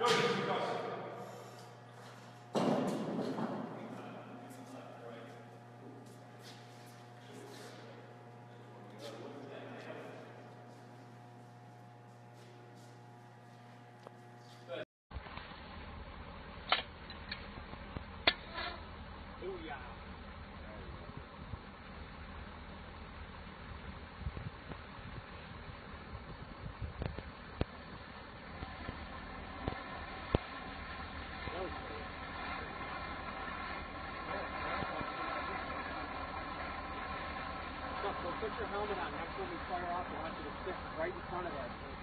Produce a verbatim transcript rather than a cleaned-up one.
Put your helmet on. Next time we fire off, I want you to sit right in front of us.